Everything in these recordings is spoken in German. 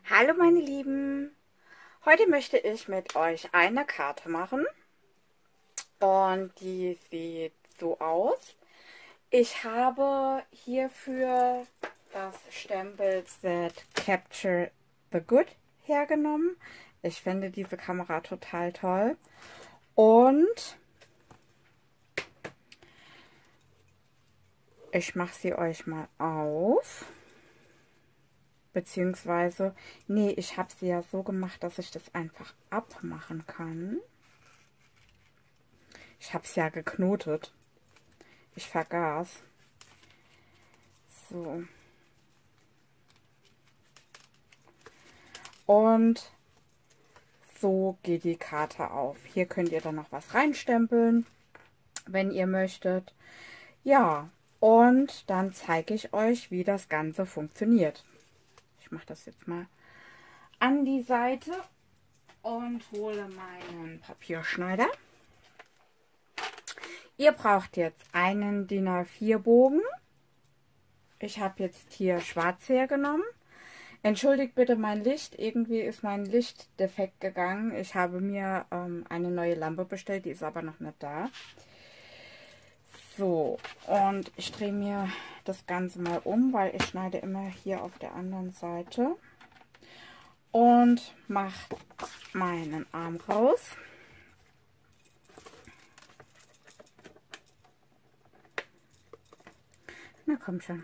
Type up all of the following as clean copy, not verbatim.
Hallo meine Lieben, heute möchte ich mit euch eine Karte machen und die sieht so aus. Ich habe hierfür das Stempelset Capture the Good hergenommen. Ich finde diese Kamera total toll und ich mache sie euch mal auf. Beziehungsweise, nee, ich habe sie ja so gemacht, dass ich das einfach abmachen kann. Ich habe es ja geknotet. Ich vergaß. So. Und so geht die Karte auf. Hier könnt ihr dann noch was reinstempeln, wenn ihr möchtet. Ja, und dann zeige ich euch, wie das Ganze funktioniert. Ich mache das jetzt mal an die Seite und hole meinen Papierschneider. Ihr braucht jetzt einen DIN A4 Bogen. Ich habe jetzt hier schwarz hergenommen. Entschuldigt bitte mein Licht. Irgendwie ist mein Licht defekt gegangen. Ich habe mir eine neue Lampe bestellt, die ist aber noch nicht da. So, und ich drehe mir das Ganze mal um, weil ich schneide immer hier auf der anderen Seite. Und mache meinen Arm raus. Na komm schon.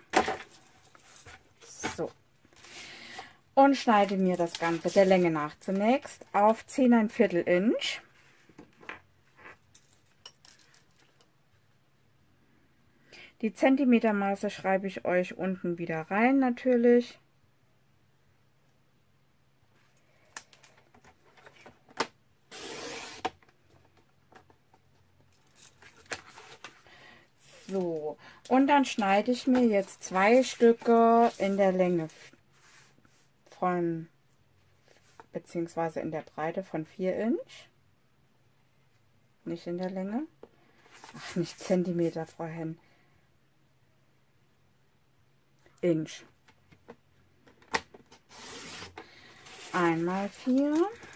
So. Und schneide mir das Ganze der Länge nach zunächst auf 10,25 Inch. Die Zentimetermaße schreibe ich euch unten wieder rein natürlich. So, und dann schneide ich mir jetzt 2 Stücke in der Länge von, beziehungsweise in der Breite von 4 Inch. Nicht in der Länge. Ach, nicht Zentimeter, Frau Hen. Inch. Einmal 4.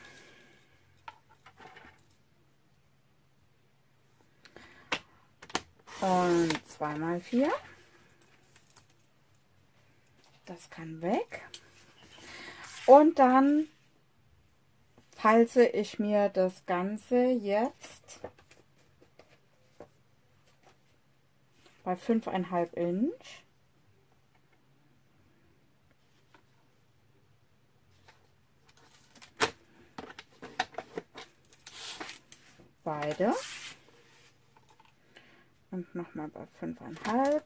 Und 2x4. Das kann weg. Und dann falze ich mir das Ganze jetzt bei 5,5 Inch. Beide. Und nochmal bei 5,5.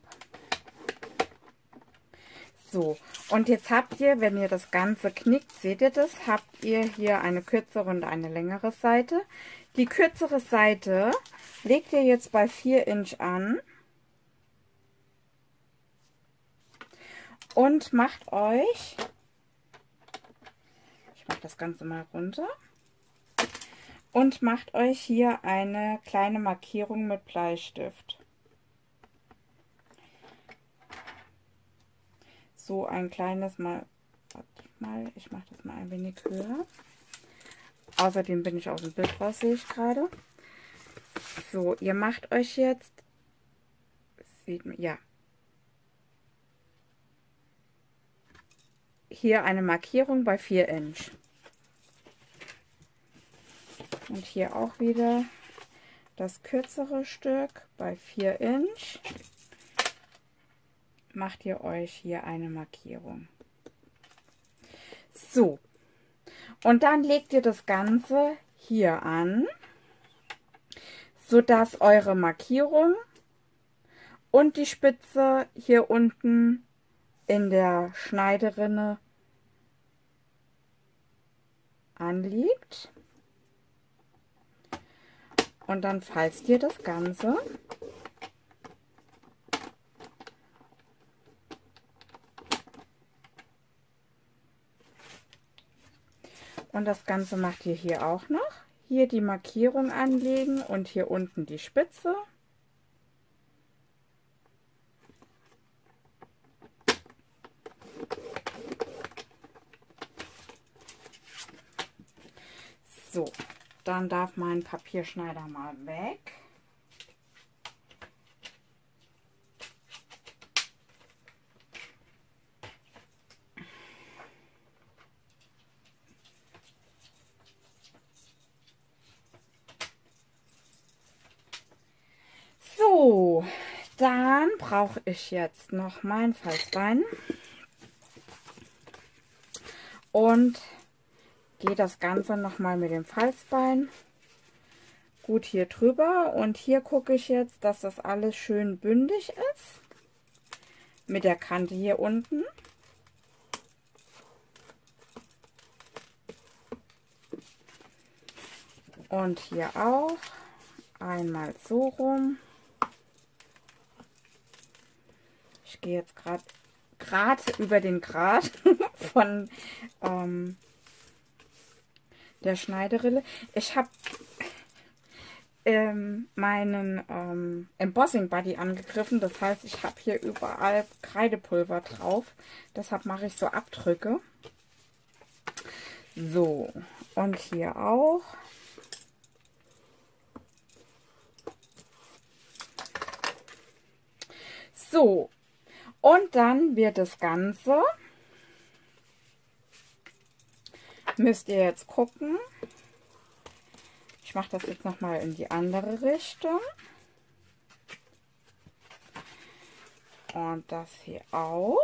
So, und jetzt habt ihr, wenn ihr das Ganze knickt, seht ihr das, habt ihr hier eine kürzere und eine längere Seite. Die kürzere Seite legt ihr jetzt bei 4 Inch an und macht euch, ich mache das Ganze mal runter, und macht euch hier eine kleine Markierung mit Bleistift. So ein kleines Mal, warte mal, ich mache das mal ein wenig höher. Außerdem bin ich aus dem Bild raus, sehe ich gerade. So, ihr macht euch jetzt, sieht man, ja, hier eine Markierung bei 4 Inch. Und hier auch wieder das kürzere Stück bei 4 Inch. Macht ihr euch hier eine Markierung. So, und dann legt ihr das Ganze hier an, sodass eure Markierung und die Spitze hier unten in der Schneiderinne anliegt. Und dann falzt ihr das Ganze. Und das Ganze macht ihr hier auch noch. Hier die Markierung anlegen und hier unten die Spitze. So, dann darf mein Papierschneider mal weg. So, dann brauche ich jetzt noch mein Falzbein und gehe das Ganze nochmal mit dem Falzbein gut hier drüber. Und hier gucke ich jetzt, dass das alles schön bündig ist mit der Kante hier unten. Und hier auch einmal so rum. Ich gehe jetzt gerade über den Grat von der Schneiderille. Ich habe meinen Embossing Buddy angegriffen. Das heißt, ich habe hier überall Kreidepulver drauf. Deshalb mache ich so Abdrücke. So, und hier auch. So, und dann wird das Ganze, müsst ihr jetzt gucken. Ich mache das jetzt nochmal in die andere Richtung. Und das hier auch.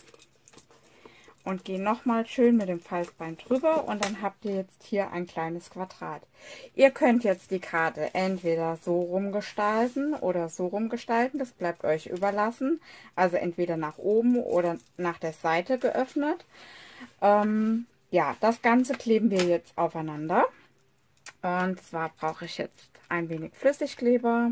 Und gehe nochmal schön mit dem Falzbein drüber. Und dann habt ihr jetzt hier ein kleines Quadrat. Ihr könnt jetzt die Karte entweder so rumgestalten oder so rumgestalten. Das bleibt euch überlassen. Also entweder nach oben oder nach der Seite geöffnet. Ja, das Ganze kleben wir jetzt aufeinander. Und zwar brauche ich jetzt ein wenig Flüssigkleber.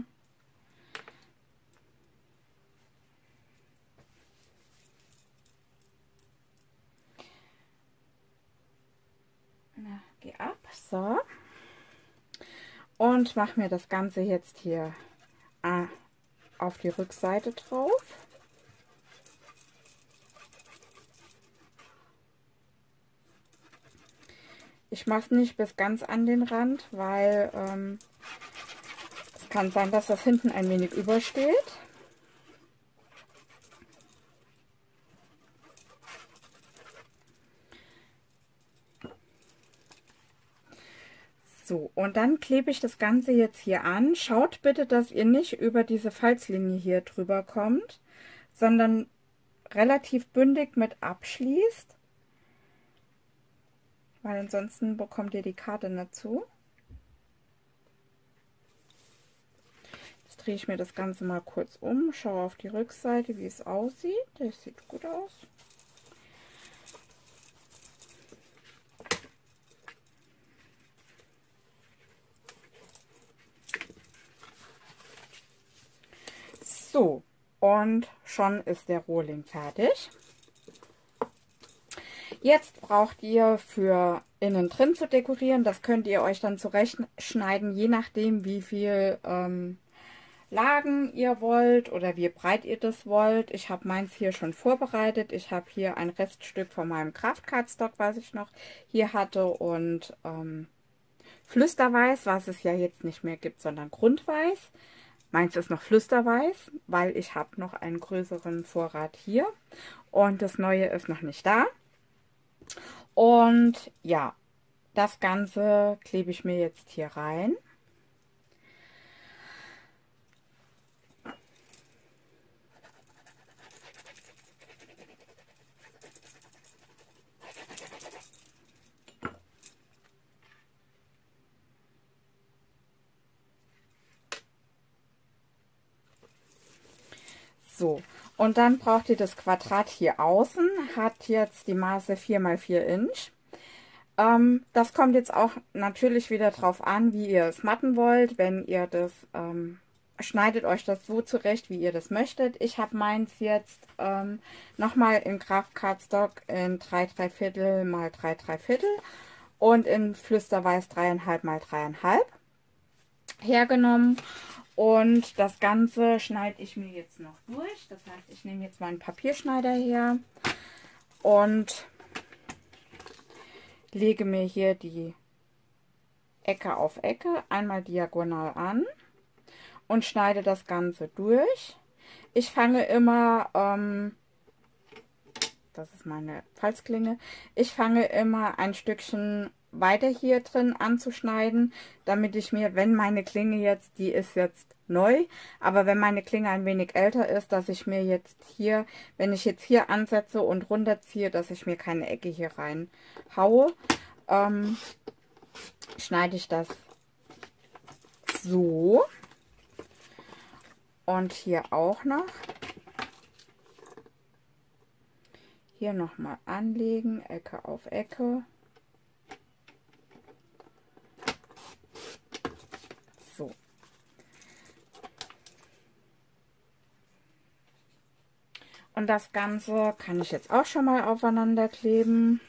Na, geh ab. So. Und mache mir das Ganze jetzt hier auf die Rückseite drauf. Ich mache es nicht bis ganz an den Rand, weil es kann sein, dass das hinten ein wenig übersteht. So, und dann klebe ich das Ganze jetzt hier an. Schaut bitte, dass ihr nicht über diese Falzlinie hier drüber kommt, sondern relativ bündig mit abschließt. Weil ansonsten bekommt ihr die Karte nicht zu. Jetzt drehe ich mir das Ganze mal kurz um, schaue auf die Rückseite, wie es aussieht. Das sieht gut aus. So, und schon ist der Rohling fertig. Jetzt braucht ihr für innen drin zu dekorieren, das könnt ihr euch dann zurechtschneiden, je nachdem wie viel Lagen ihr wollt oder wie breit ihr das wollt. Ich habe meins hier schon vorbereitet. Ich habe hier ein Reststück von meinem Kraft-Cardstock, was ich noch hier hatte, und Flüsterweiß, was es ja jetzt nicht mehr gibt, sondern Grundweiß. Meins ist noch Flüsterweiß, weil ich habe noch einen größeren Vorrat hier und das neue ist noch nicht da. Und ja, das Ganze klebe ich mir jetzt hier rein. So, und dann braucht ihr das Quadrat hier außen, hat jetzt die Maße 4 x 4 Inch. Das kommt jetzt auch natürlich wieder drauf an, wie ihr es matten wollt. Wenn ihr das, schneidet euch das so zurecht, wie ihr das möchtet. Ich habe meins jetzt nochmal in Kraft Cardstock in 3¾ mal 3¾ und in Flüsterweiß 3,5 mal 3,5 hergenommen. Und das Ganze schneide ich mir jetzt noch durch. Das heißt, ich nehme jetzt meinen Papierschneider her und lege mir hier die Ecke auf Ecke, einmal diagonal an und schneide das Ganze durch. Ich fange immer, das ist meine Falzklinge, ich fange immer ein Stückchen weiter hier drin anzuschneiden, damit ich mir, wenn meine Klinge jetzt, die ist jetzt neu, aber wenn meine Klinge ein wenig älter ist, dass ich mir jetzt hier, wenn ich jetzt hier ansetze und runterziehe, dass ich mir keine Ecke hier rein haue, schneide ich das so. Und hier auch noch. Hier nochmal anlegen, Ecke auf Ecke. So. Und das Ganze kann ich jetzt auch schon mal aufeinander kleben.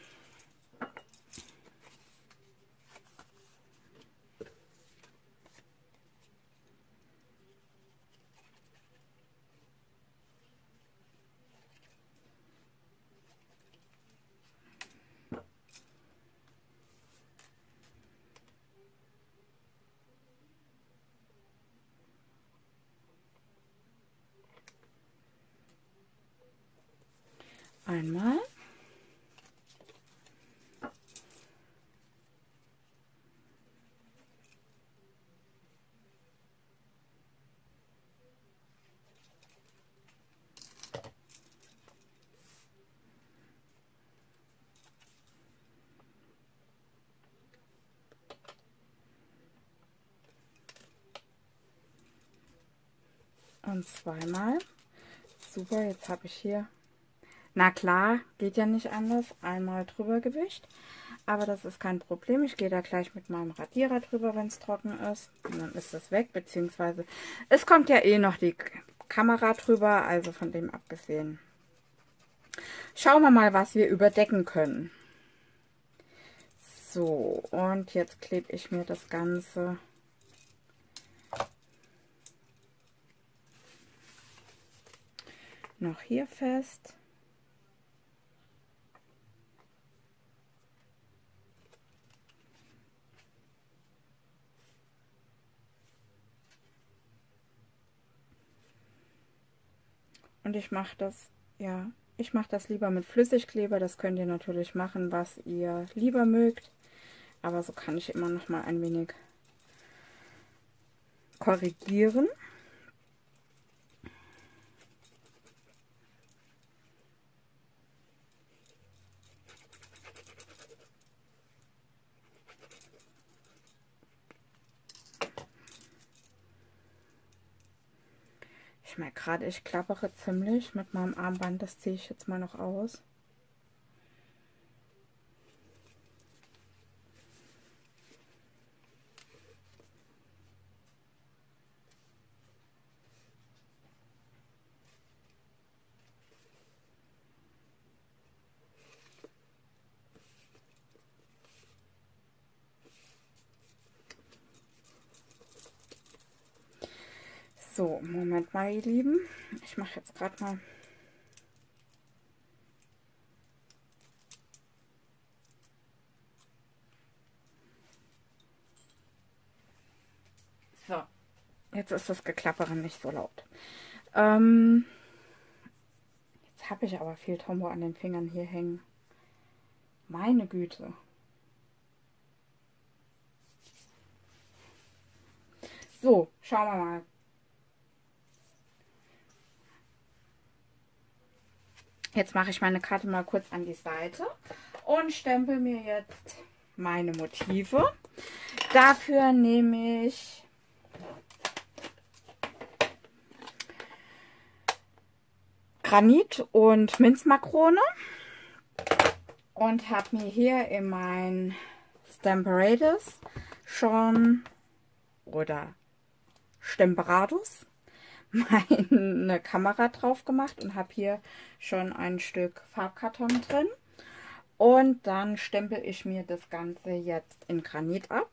Einmal. Und zweimal. Super, jetzt habe ich hier, na klar, geht ja nicht anders, einmal drüber gewischt. Aber das ist kein Problem. Ich gehe da gleich mit meinem Radierer drüber, wenn es trocken ist. Und dann ist das weg, beziehungsweise es kommt ja eh noch die Kamera drüber, also von dem abgesehen. Schauen wir mal, was wir überdecken können. So, und jetzt klebe ich mir das Ganze noch hier fest. Und ich mache das, ja, ich mache das lieber mit Flüssigkleber. Das könnt ihr natürlich machen, was ihr lieber mögt. Aber so kann ich immer noch mal ein wenig korrigieren. Ich merke gerade, ich klappere ziemlich mit meinem Armband. Das ziehe ich jetzt mal noch aus. So, Moment mal, ihr Lieben. Ich mache jetzt gerade mal. So, jetzt ist das Geklappere nicht so laut. Jetzt habe ich aber viel Tombow an den Fingern hier hängen. Meine Güte. So, schauen wir mal. Jetzt mache ich meine Karte mal kurz an die Seite und stempel mir jetzt meine Motive. Dafür nehme ich Granit und Minzmakrone und habe mir hier in mein Stamparatus schon oder Stemperatus meine Kamera drauf gemacht und habe hier schon ein Stück Farbkarton drin. Und dann stempel ich mir das Ganze jetzt in Granit ab.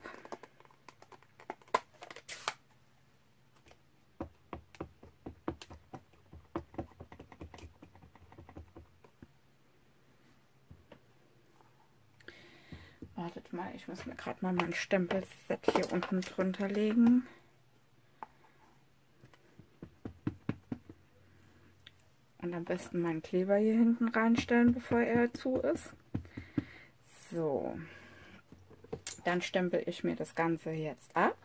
Wartet mal, ich muss mir gerade mal mein Stempelset hier unten drunter legen. Und am besten meinen Kleber hier hinten reinstellen, bevor er zu ist. So, dann stempel ich mir das Ganze jetzt ab.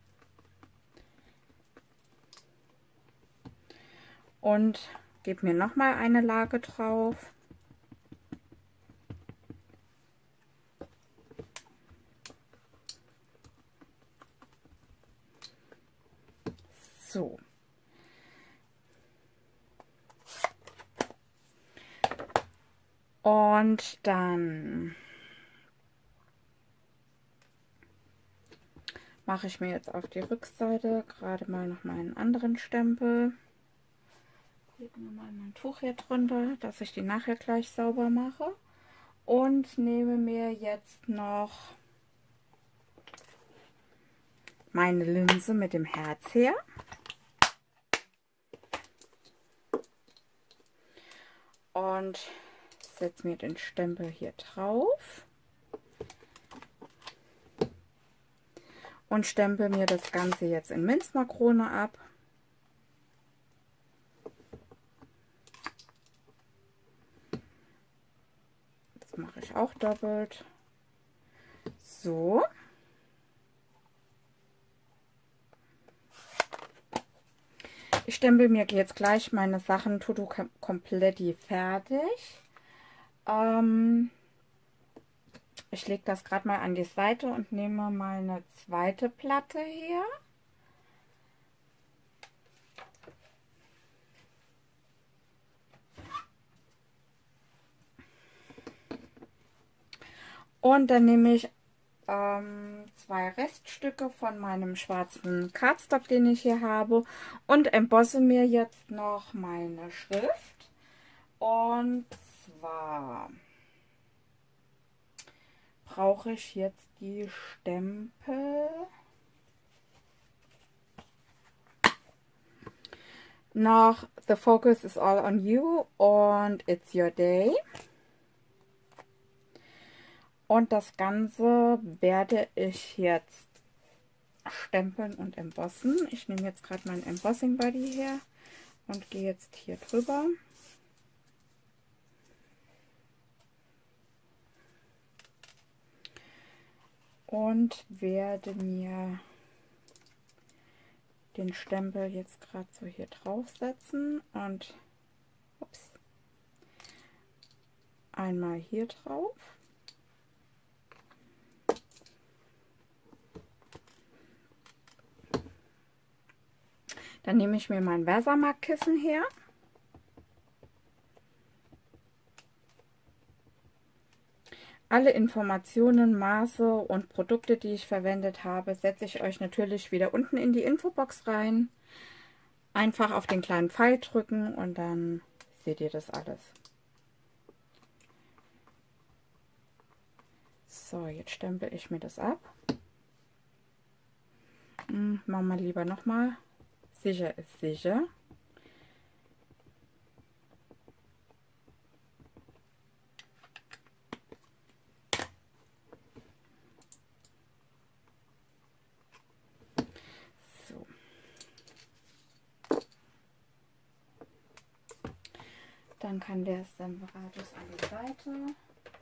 Und gebe mir nochmal eine Lage drauf. So. Und dann mache ich mir jetzt auf die Rückseite gerade mal noch meinen anderen Stempel. Lege mir mal mein Tuch hier drunter, dass ich die nachher gleich sauber mache. Und nehme mir jetzt noch meine Linse mit dem Herz her. Und setze mir den Stempel hier drauf. Und stempel mir das Ganze jetzt in Minzmakrone ab. Das mache ich auch doppelt. So. Ich stempel mir jetzt gleich meine Sachen Toto Kompletti fertig. Ich lege das gerade mal an die Seite und nehme meine zweite Platte her. Und dann nehme ich 2 Reststücke von meinem schwarzen Cardstock, den ich hier habe, und embosse mir jetzt noch meine Schrift. Und zwar brauche ich jetzt die Stempel nach The Focus is All on You und It's Your Day. Und das Ganze werde ich jetzt stempeln und embossen. Ich nehme jetzt gerade mein Embossing Buddy her und gehe jetzt hier drüber. Und werde mir den Stempel jetzt gerade so hier draufsetzen und ups, einmal hier drauf. Dann nehme ich mir mein Versamark-Kissen her. Alle Informationen, Maße und Produkte, die ich verwendet habe, setze ich euch natürlich wieder unten in die Infobox rein. Einfach auf den kleinen Pfeil drücken und dann seht ihr das alles. So, jetzt stempel ich mir das ab. Machen wir lieber nochmal. Sicher ist sicher. So. Dann kann der Stemperatus an die Seite.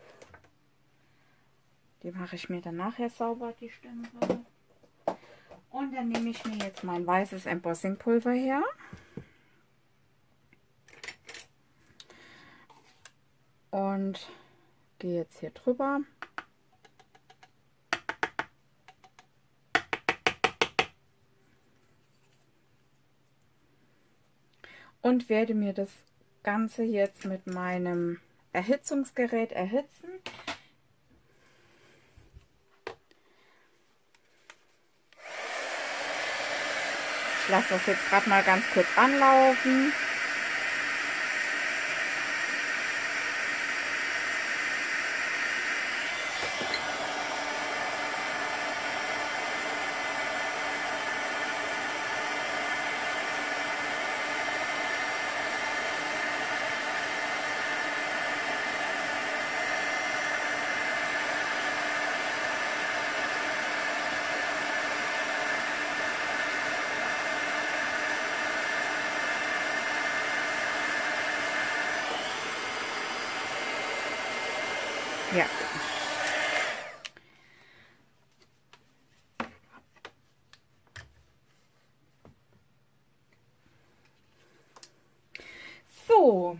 Die mache ich mir dann nachher sauber, die Stempel. Und dann nehme ich mir jetzt mein weißes Embossing-Pulver her. Und gehe jetzt hier drüber. Und werde mir das Ganze jetzt mit meinem Erhitzungsgerät erhitzen. Ich lasse das jetzt gerade mal ganz kurz anlaufen. Ja. So.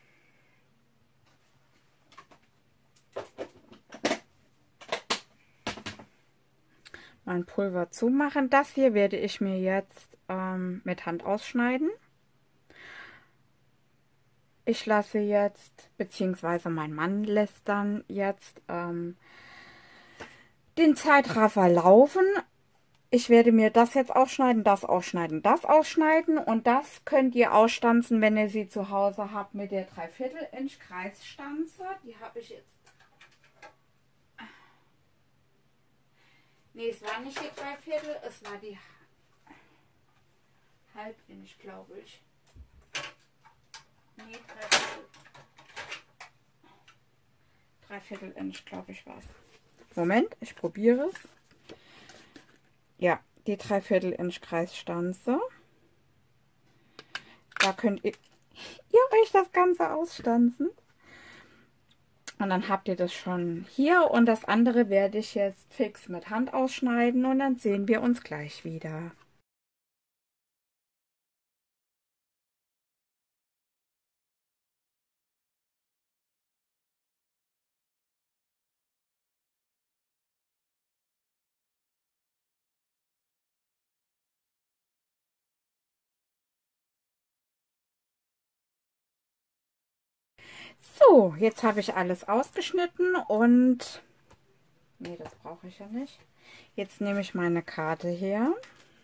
Mein Pulver zumachen. Das hier werde ich mir jetzt mit Hand ausschneiden. Ich lasse jetzt, beziehungsweise mein Mann lässt dann jetzt den Zeitraffer laufen. Ich werde mir das jetzt ausschneiden, das ausschneiden, das ausschneiden und das könnt ihr ausstanzen, wenn ihr sie zu Hause habt mit der 3/4 Inch Kreisstanze. Die habe ich jetzt. Nee, es war nicht die 3/4, es war die halb Inch, glaube ich. Nee, 3/4 Inch, glaube ich, war es. Moment, ich probiere es. Ja, die 3/4 Inch Kreisstanze. Da könnt ihr euch das Ganze ausstanzen. Und dann habt ihr das schon hier. Und das andere werde ich jetzt fix mit Hand ausschneiden. Und dann sehen wir uns gleich wieder. So, jetzt habe ich alles ausgeschnitten und nee, das brauche ich ja nicht. Jetzt nehme ich meine Karte her.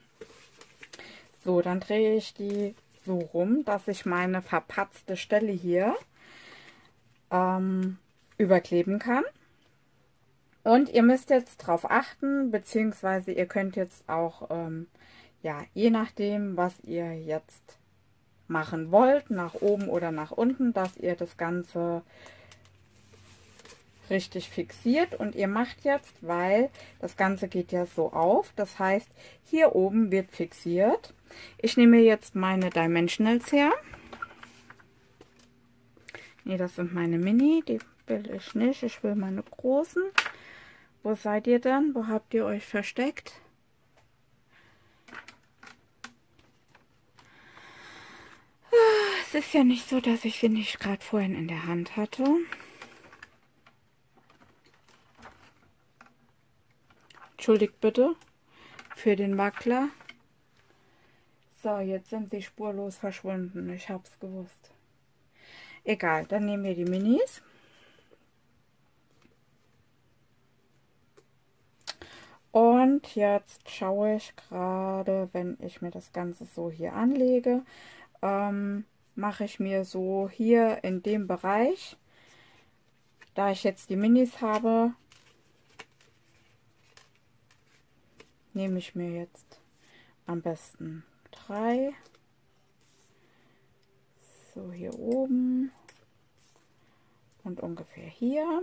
So, dann drehe ich die so rum, dass ich meine verpatzte Stelle hier überkleben kann. Und ihr müsst jetzt drauf achten, beziehungsweise ihr könnt jetzt auch, ja, je nachdem, was ihr jetzt machen wollt, nach oben oder nach unten, dass ihr das Ganze richtig fixiert. Und ihr macht jetzt, weil das Ganze geht ja so auf, das heißt, hier oben wird fixiert. Ich nehme jetzt meine Dimensionals her. Ne, das sind meine Mini, die will ich nicht, ich will meine großen. Wo seid ihr denn? Wo habt ihr euch versteckt? Es ist ja nicht so, dass ich sie nicht gerade vorhin in der Hand hatte. Entschuldigt bitte für den Wackler. So, jetzt sind sie spurlos verschwunden. Ich habe es gewusst. Egal, dann nehmen wir die Minis. Und jetzt schaue ich gerade, wenn ich mir das Ganze so hier anlege, mache ich mir so hier in dem Bereich, da ich jetzt die Minis habe, nehme ich mir jetzt am besten 3. So, hier oben und ungefähr hier.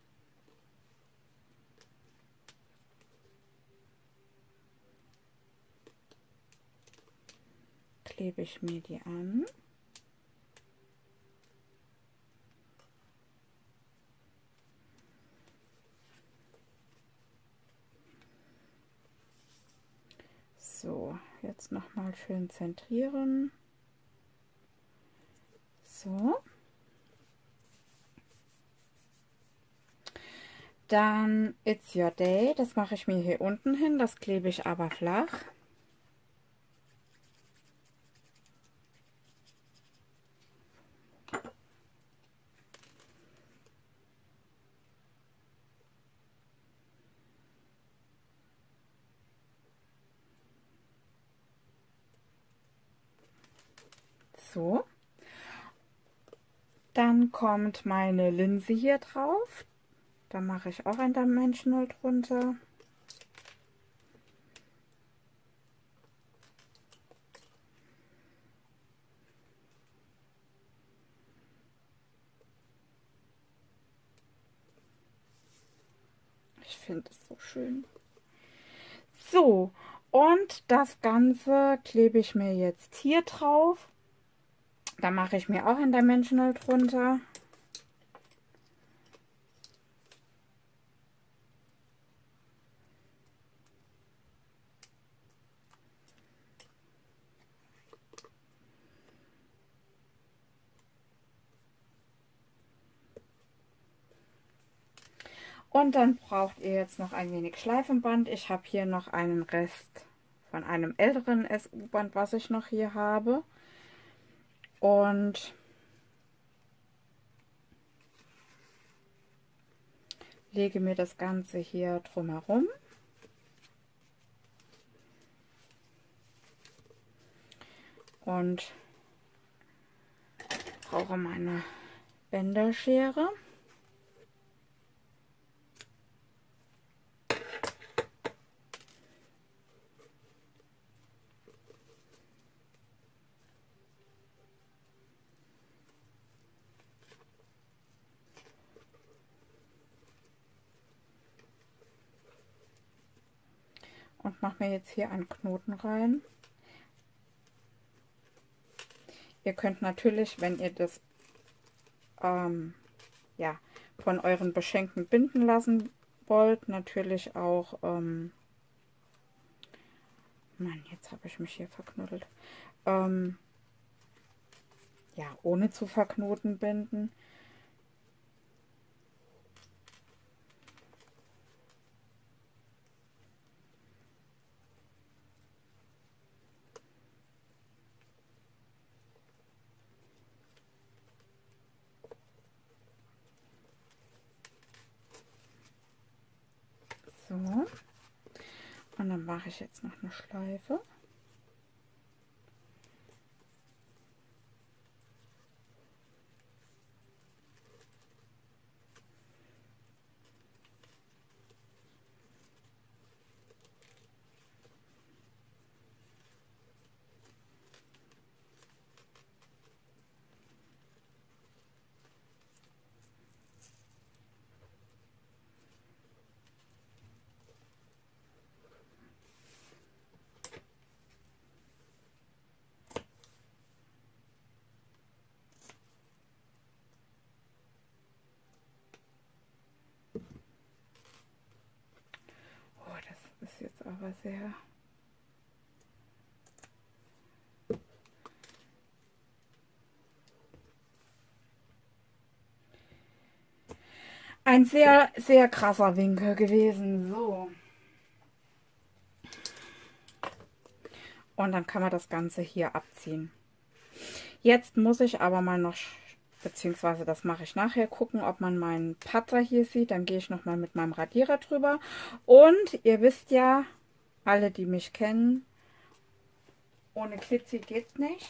Klebe ich mir die an. So, jetzt noch mal schön zentrieren. So. Dann It's Your Day. Das mache ich mir hier unten hin. Das klebe ich aber flach. So. Dann kommt meine Linse hier drauf. Da mache ich auch ein Dimensional drunter. Ich finde es so schön. So, und das Ganze klebe ich mir jetzt hier drauf. Da mache ich mir auch ein Dimensional drunter. Und dann braucht ihr jetzt noch ein wenig Schleifenband. Ich habe hier noch einen Rest von einem älteren SU-Band, was ich noch hier habe. Und lege mir das Ganze hier drumherum. Und brauche meine Bänderschere. Und mache mir jetzt hier einen Knoten rein. Ihr könnt natürlich, wenn ihr das ja, von euren Beschenkten binden lassen wollt, natürlich auch, Mann, jetzt habe ich mich hier verknotet, ja, ohne zu verknoten binden. So, und dann mache ich jetzt noch eine Schleife. Das ist jetzt aber sehr... Ein sehr, sehr krasser Winkel gewesen. So. Und dann kann man das Ganze hier abziehen. Jetzt muss ich aber mal noch, beziehungsweise das mache ich nachher, gucken, ob man meinen Patzer hier sieht. Dann gehe ich nochmal mit meinem Radierer drüber. Und ihr wisst ja, alle, die mich kennen, ohne Klitzi geht's nicht.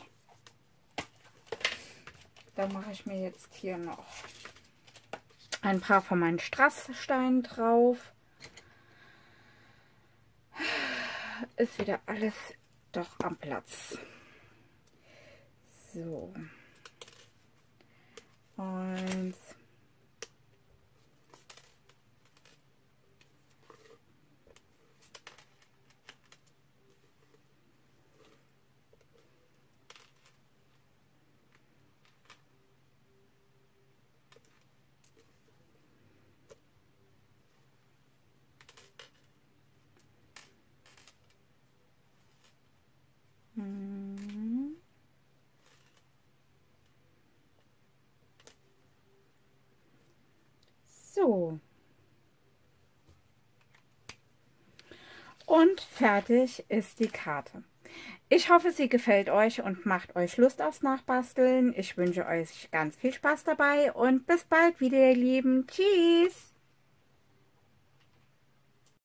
Da mache ich mir jetzt hier noch ein paar von meinen Strasssteinen drauf. Ist wieder alles doch am Platz. So. Eins. So. Und fertig ist die Karte. Ich hoffe, sie gefällt euch und macht euch Lust aufs Nachbasteln. Ich wünsche euch ganz viel Spaß dabei und bis bald wieder, ihr Lieben. Tschüss!